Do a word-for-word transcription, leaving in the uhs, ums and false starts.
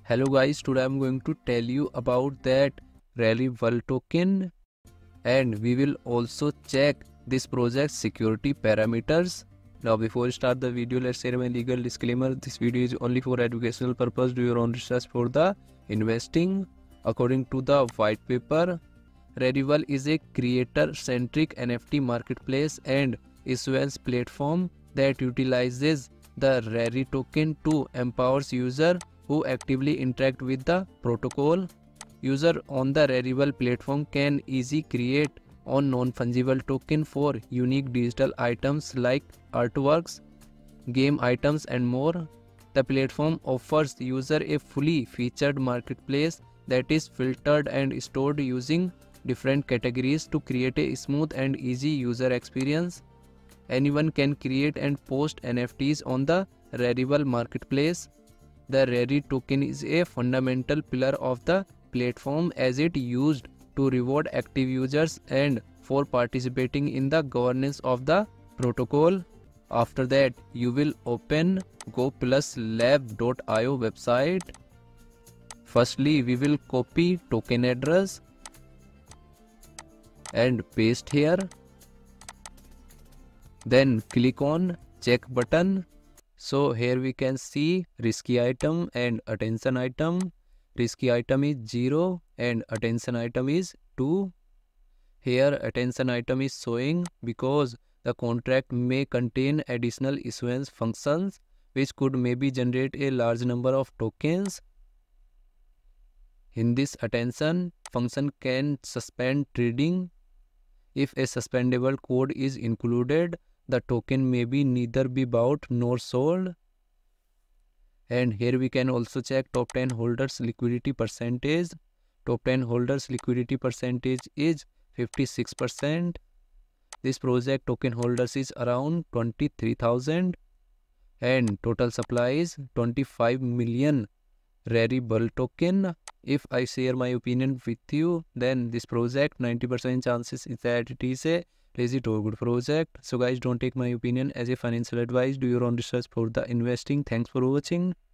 Hello guys, today I'm going to tell you about that Rarible token, and we will also check this project's security parameters. Now before we start the video, let's share my legal disclaimer. This video is only for educational purpose. Do your own research for the investing. According to the white paper, Rarible is a creator-centric N F T marketplace and issuance platform that utilizes the Rari token to empower users who actively interact with the protocol. User on the Rarible platform can easily create on non-fungible token for unique digital items like artworks, game items and more. The platform offers user a fully featured marketplace that is filtered and stored using different categories to create a smooth and easy user experience. Anyone can create and post N F Ts on the Rarible marketplace. The Rari token is a fundamental pillar of the platform as it used to reward active users and for participating in the governance of the protocol. After that, you will open go plus lab dot i o website. Firstly, we will copy token address and paste here. Then click on check button. So here we can see risky item and attention item. Risky item is zero and attention item is two. Here attention item is showing because the contract may contain additional issuance functions which could maybe generate a large number of tokens. In this attention function can suspend trading. If a suspendable code is included, the token may be neither be bought nor sold. And here we can also check top ten holders liquidity percentage. Top ten holders liquidity percentage is fifty-six percent. This project token holders is around twenty-three thousand and total supply is twenty-five million Rarible token. If I share my opinion with you, then this project ninety percent chances is that it is a legit or good project. So guys, don't take my opinion as a financial advice. Do your own research for the investing. Thanks for watching.